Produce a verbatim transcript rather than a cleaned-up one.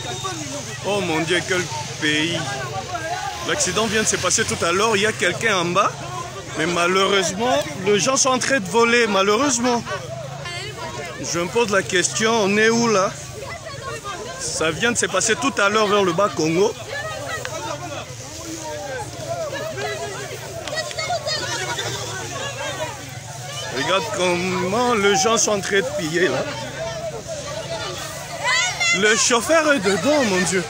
Oh mon Dieu, quel pays. L'accident vient de se passer tout à l'heure. Il y a quelqu'un en bas. Mais malheureusement, les gens sont en train de voler. Malheureusement. Je me pose la question, on est où là? Ça vient de se passer tout à l'heure vers le bas Congo. Regarde comment les gens sont en train de piller là. Le chauffeur est dedans, mon Dieu.